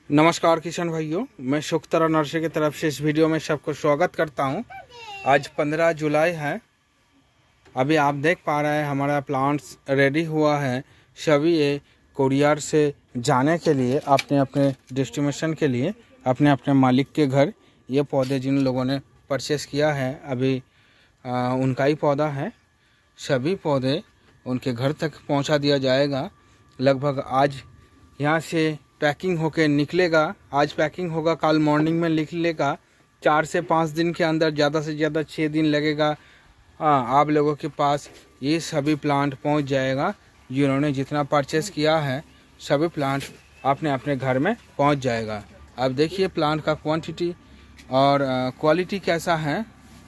नमस्कार किसान भाइयों, मैं शुक्तरा नर्सरी की तरफ से इस वीडियो में सबको स्वागत करता हूं। आज 15 जुलाई है। अभी आप देख पा रहे हैं हमारा प्लांट्स रेडी हुआ है। सभी ये कोरियर से जाने के लिए अपने अपने डेस्टिनेशन के लिए अपने अपने मालिक के घर ये पौधे जिन लोगों ने परचेस किया है अभी उनका ही पौधा है। सभी पौधे उनके घर तक पहुँचा दिया जाएगा। लगभग आज यहाँ से पैकिंग होके निकलेगा। आज पैकिंग होगा, कल मॉर्निंग में निकलेगा। 4 से 5 दिन के अंदर, ज़्यादा से ज़्यादा 6 दिन लगेगा। आप लोगों के पास ये सभी प्लांट पहुंच जाएगा। जिन्होंने जितना परचेस किया है सभी प्लांट अपने अपने घर में पहुंच जाएगा। अब देखिए प्लांट का क्वांटिटी और क्वालिटी कैसा है।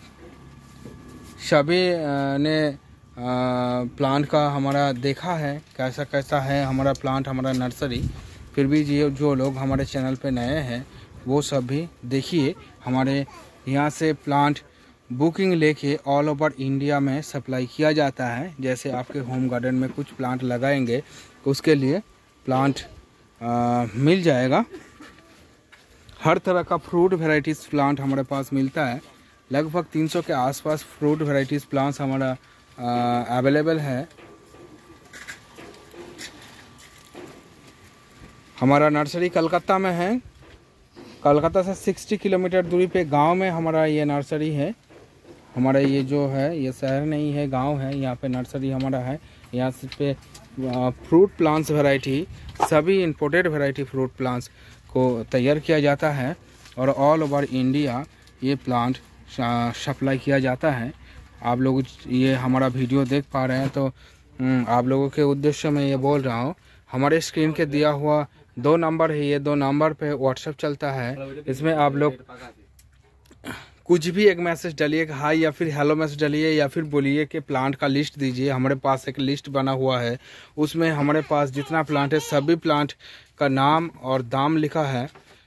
सभी ने प्लांट का हमारा देखा है कैसा कैसा है हमारा प्लांट, हमारा नर्सरी। फिर भी जो लोग हमारे चैनल पे नए हैं वो सब भी देखिए। हमारे यहाँ से प्लांट बुकिंग लेके ऑल ओवर इंडिया में सप्लाई किया जाता है। जैसे आपके होम गार्डन में कुछ प्लांट लगाएंगे उसके लिए प्लांट मिल जाएगा। हर तरह का फ्रूट वेराइटीज़ प्लांट हमारे पास मिलता है। लगभग 300 के आसपास फ्रूट वेराइटीज़ प्लांट्स हमारा अवेलेबल है। हमारा नर्सरी कलकत्ता में है। कलकत्ता से 60 किलोमीटर दूरी पे गांव में हमारा ये नर्सरी है। हमारा ये जो है ये शहर नहीं है, गांव है। यहाँ पे नर्सरी हमारा है। यहाँ पे फ्रूट प्लांट्स वैरायटी, सभी इंपोर्टेड वैरायटी फ्रूट प्लांट्स को तैयार किया जाता है और ऑल ओवर इंडिया ये प्लांट सप्लाई किया जाता है। आप लोग ये हमारा वीडियो देख पा रहे हैं तो आप लोगों के उद्देश्य में ये बोल रहा हूँ। हमारे स्क्रीन के दिया हुआ 2 नंबर है, ये 2 नंबर पे व्हाट्सएप चलता है। इसमें आप लोग कुछ भी एक मैसेज डालिए, हाय या फिर हेलो मैसेज डालिए या फिर बोलिए कि प्लांट का लिस्ट दीजिए। हमारे पास एक लिस्ट बना हुआ है, उसमें हमारे पास जितना प्लांट है सभी प्लांट का नाम और दाम लिखा है।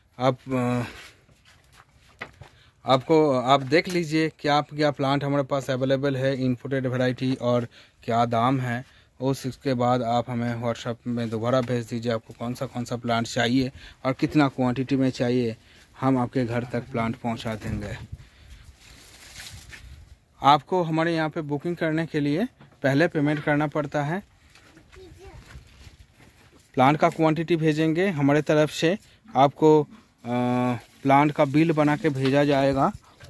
आप देख लीजिए क्या प्लांट हमारे पास अवेलेबल है, इनपुटेड वैरायटी और क्या दाम है। उसके बाद आप हमें व्हाट्सएप में दोबारा भेज दीजिए आपको कौन सा प्लांट चाहिए और कितना क्वांटिटी में चाहिए। हम आपके घर तक प्लांट पहुंचा देंगे। आपको हमारे यहाँ पे बुकिंग करने के लिए पहले पेमेंट करना पड़ता है। प्लांट का क्वांटिटी भेजेंगे हमारे तरफ से, आपको प्लांट का बिल बना के भेजा जाएगा।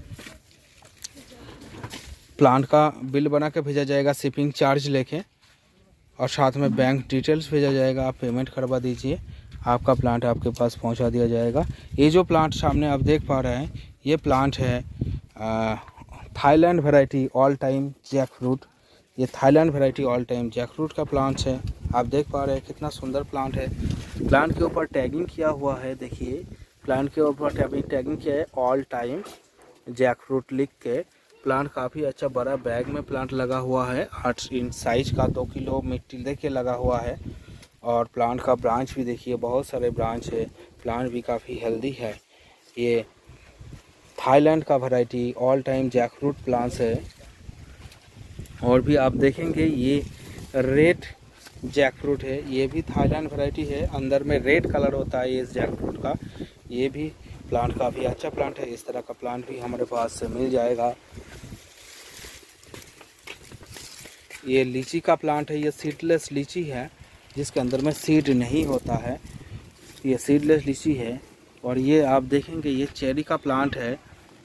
प्लांट का बिल बना के भेजा जाएगा शिपिंग चार्ज लेके, और साथ में बैंक डिटेल्स भेजा जाएगा। आप पेमेंट करवा दीजिए, आपका प्लांट आपके पास पहुंचा दिया जाएगा। ये जो प्लांट सामने आप देख पा रहे हैं ये प्लांट है Thailand variety all time jackfruit. ये Thailand variety all time jackfruit का प्लांट है। आप देख पा रहे हैं कितना सुंदर प्लांट है। प्लांट के ऊपर टैगिंग किया हुआ है। देखिए प्लांट के ऊपर टैगिंग किया है ऑल टाइम जैक फ्रूट लिख के। प्लांट काफ़ी अच्छा बड़ा बैग में प्लांट लगा हुआ है। 8 इंच साइज का 2 किलो मिट्टी लेके लगा हुआ है। और प्लांट का ब्रांच भी देखिए, बहुत सारे ब्रांच है। प्लांट भी काफ़ी हेल्दी है। ये थाईलैंड का variety all time jackfruit plants है। और भी आप देखेंगे ये रेड जैक फ्रूट है, ये भी थाईलैंड वैरायटी है। अंदर में रेड कलर होता है इस जैक फ्रूट का। ये भी प्लांट काफ़ी अच्छा प्लांट है। इस तरह का प्लांट भी हमारे पास से मिल जाएगा। ये लीची का प्लांट है। ये सीडलेस लीची है जिसके अंदर में सीड नहीं होता है। ये सीडलेस लीची है। और ये आप देखेंगे ये चेरी का प्लांट है।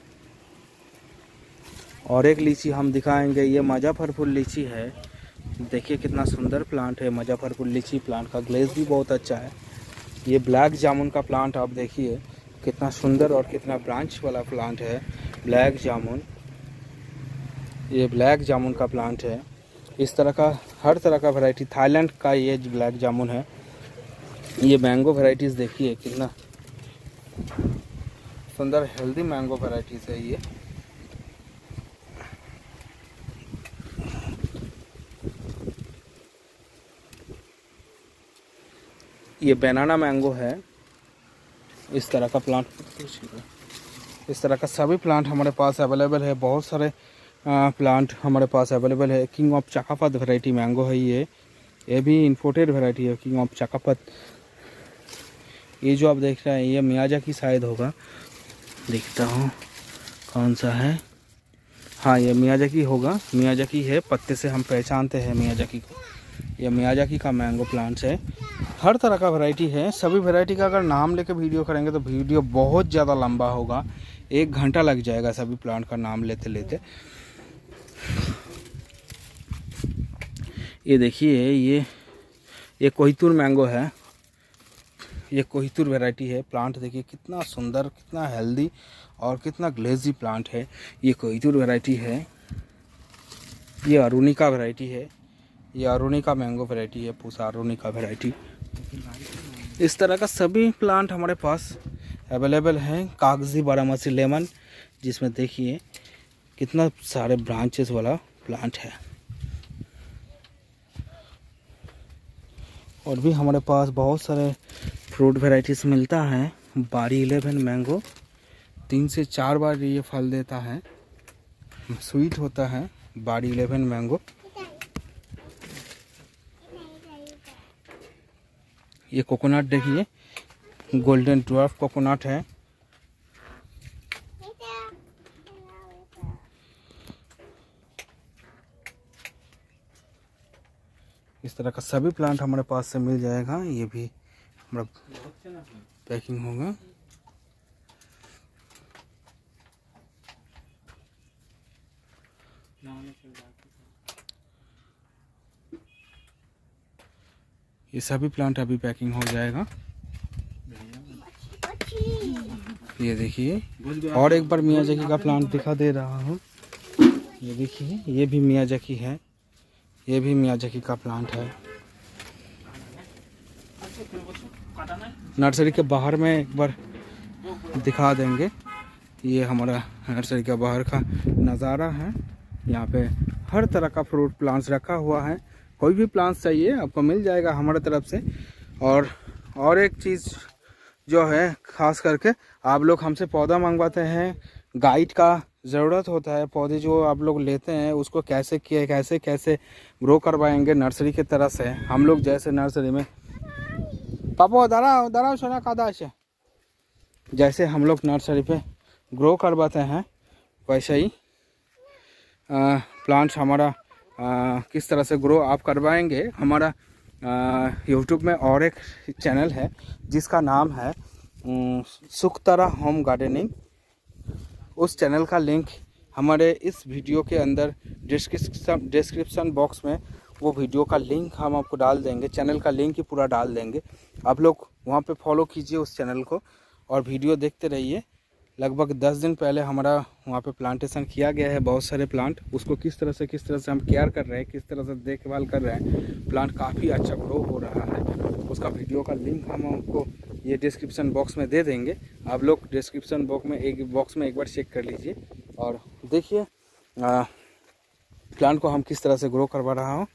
और एक लीची हम दिखाएंगे, ये मुजफ्फरपुर लीची है। देखिए कितना सुंदर प्लांट है मुजफ्फरपुर लीची। प्लांट का ग्लेज भी बहुत अच्छा है। ये ब्लैक जामुन का प्लांट आप देखिए कितना सुंदर और कितना ब्रांच वाला प्लांट है। ब्लैक जामुन, ये ब्लैक जामुन का प्लांट है। इस तरह का हर तरह का वैरायटी थाईलैंड का ये ब्लैक जामुन है। ये मैंगो वैराइटीज़ देखिए कितना सुंदर हेल्दी मैंगो वैराइटीज़ है। ये बनाना मैंगो है। इस तरह का प्लांट, इस तरह का सभी प्लांट हमारे पास अवेलेबल है। बहुत सारे प्लांट हमारे पास अवेलेबल है। किंग ऑफ चकापत वैरायटी मैंगो है। ये भी इंपोर्टेड वैरायटी है किंग ऑफ चकापत। ये जो आप देख रहे हैं ये मियाजाकी शायद होगा, देखता हूँ कौन सा है। हाँ ये मियाजाकी होगा, मियाजाकी है, पत्ते से हम पहचानते हैं मियाजाकी को। ये मियाजाकी का मैंगो प्लांट्स है, हर तरह का वैरायटी है। सभी वैरायटी का अगर नाम लेके वीडियो करेंगे तो वीडियो बहुत ज़्यादा लंबा होगा, 1 घंटा लग जाएगा सभी प्लांट का नाम लेते लेते। ये देखिए ये कोहितूर मैंगो है, ये कोहितूर वैरायटी है। प्लांट देखिए कितना सुंदर, कितना हेल्दी और कितना ग्लेजी प्लांट है। ये कोहितूर वैरायटी है। ये अरुणिका वैरायटी है, ये अरुणिका मैंगो वैरायटी है, पूसा अरुणिका वैरायटी। इस तरह का सभी प्लांट हमारे पास अवेलेबल हैं। कागजी बारामासी लेमन, जिसमें देखिए कितना सारे ब्रांचेस वाला प्लांट है। और भी हमारे पास बहुत सारे फ्रूट वैरायटीज मिलता है। बारी 11 मैंगो 3 से 4 बार ये फल देता है, स्वीट होता है। बारी 11 मैंगो। ये कोकोनट देखिए, गोल्डन ड्वार्फ कोकोनट है। इस तरह का सभी प्लांट हमारे पास से मिल जाएगा। ये भी हमारा पैकिंग होगा। ये सभी प्लांट अभी पैकिंग हो जाएगा। ये देखिए और एक बार मियाजाकी का प्लांट दिखा दे रहा हूँ। ये देखिए ये भी मियाजाकी है, ये भी मियाजाकी का प्लांट है। नर्सरी के बाहर में एक बार दिखा देंगे। ये हमारा नर्सरी के बाहर का नज़ारा है। यहाँ पे हर तरह का फ्रूट प्लांट्स रखा हुआ है। कोई भी प्लांट्स चाहिए आपको मिल जाएगा हमारे तरफ से। और एक चीज़ जो है ख़ास करके आप लोग हमसे पौधा मंगवाते हैं, गाइड का ज़रूरत होता है। पौधे जो आप लोग लेते हैं उसको कैसे कैसे ग्रो करवाएंगे नर्सरी की तरह से। हम लोग जैसे नर्सरी में पापा दरा सोना कादा से जैसे हम लोग नर्सरी पे ग्रो करवाते हैं वैसे ही प्लांट्स हमारा किस तरह से ग्रो आप करवाएंगे। हमारा यूट्यूब में और एक चैनल है जिसका नाम है सुखतरा होम गार्डनिंग। उस चैनल का लिंक हमारे इस वीडियो के अंदर डिस्क्रिप्शन बॉक्स में वो वीडियो का लिंक हम आपको डाल देंगे। चैनल का लिंक ही पूरा डाल देंगे। आप लोग वहाँ पे फॉलो कीजिए उस चैनल को और वीडियो देखते रहिए। लगभग 10 दिन पहले हमारा वहाँ पे प्लांटेशन किया गया है बहुत सारे प्लांट। उसको किस तरह से हम केयर कर रहे हैं, किस तरह से देखभाल कर रहे हैं, प्लांट काफ़ी अच्छा ग्रो हो रहा है। उसका वीडियो का लिंक हम आपको ये डिस्क्रिप्शन बॉक्स में दे देंगे। आप लोग डिस्क्रिप्शन बॉक्स में एक बार चेक कर लीजिए और देखिए प्लांट को हम किस तरह से ग्रो करवा रहा हूँ।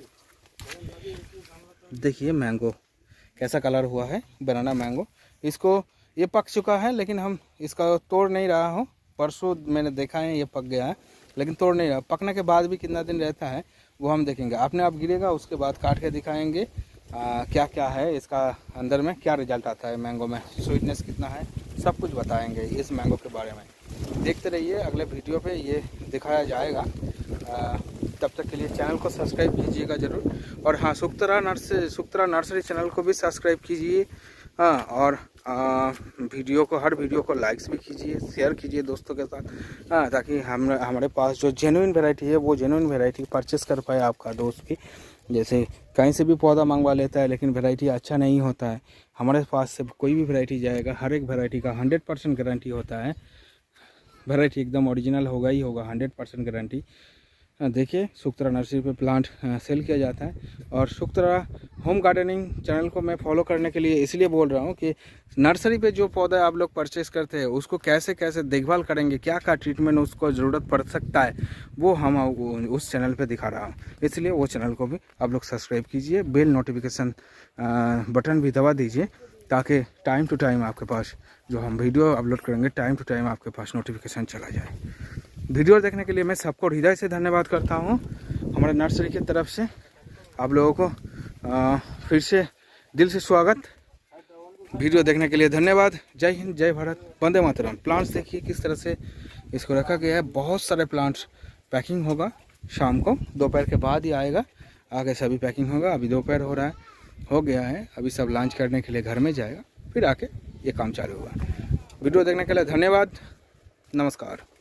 देखिए मैंगो कैसा कलर हुआ है, बनाना मैंगो। इसको ये पक चुका है लेकिन हम इसका तोड़ नहीं रहा हूँ। परसों मैंने देखा है ये पक गया है लेकिन तोड़ नहीं रहा। पकने के बाद भी कितना दिन रहता है वो हम देखेंगे। अपने आप गिरेगा, उसके बाद काट के दिखाएंगे क्या क्या है इसका अंदर में, क्या रिजल्ट आता है मैंगो में, स्वीटनेस कितना है, सब कुछ बताएंगे इस मैंगो के बारे में। देखते रहिए, अगले वीडियो पे ये दिखाया जाएगा। तब तक के लिए चैनल को सब्सक्राइब कीजिएगा ज़रूर। और हाँ, सुखतरा नर्सरी चैनल को भी सब्सक्राइब कीजिए। हाँ, और हर वीडियो को लाइक्स भी कीजिए, शेयर कीजिए दोस्तों के साथ। हाँ, ताकि हमारे पास जो जेन्युइन वैरायटी है वो जेन्युइन वैरायटी परचेस कर पाए आपका दोस्त भी। जैसे कहीं से भी पौधा मंगवा लेता है लेकिन वैरायटी अच्छा नहीं होता है, हमारे पास से कोई भी वैरायटी जाएगा, हर एक वैरायटी का 100% गारंटी होता है। वैरायटी एकदम ओरिजिनल होगा ही होगा, 100% गारंटी। देखिए सुखतरा नर्सरी पे प्लांट सेल किया जाता है। और सुखतरा होम गार्डनिंग चैनल को मैं फॉलो करने के लिए इसलिए बोल रहा हूँ कि नर्सरी पे जो पौधा आप लोग परचेस करते हैं उसको कैसे देखभाल करेंगे, क्या ट्रीटमेंट उसको ज़रूरत पड़ सकता है, वो हम उस चैनल पे दिखा रहा हूँ। इसलिए वो चैनल को भी आप लोग सब्सक्राइब कीजिए, बेल नोटिफिकेशन बटन भी दबा दीजिए ताकि टाइम टू टाइम आपके पास जो हम वीडियो अपलोड करेंगे टाइम टू टाइम आपके पास नोटिफिकेशन चला जाए। वीडियो देखने के लिए मैं सबको हृदय से धन्यवाद करता हूँ। हमारे नर्सरी की तरफ से आप लोगों को फिर से दिल से स्वागत। वीडियो देखने के लिए धन्यवाद। जय हिंद, जय भारत, वंदे मातरम। प्लांट्स देखिए किस तरह से इसको रखा गया है। बहुत सारे प्लांट्स पैकिंग होगा शाम को, दोपहर के बाद ही आएगा, आगे सभी पैकिंग होगा। अभी दोपहर हो गया है, अभी सब लंच करने के लिए घर में जाएगा, फिर आके ये काम चालू होगा। वीडियो देखने के लिए धन्यवाद, नमस्कार।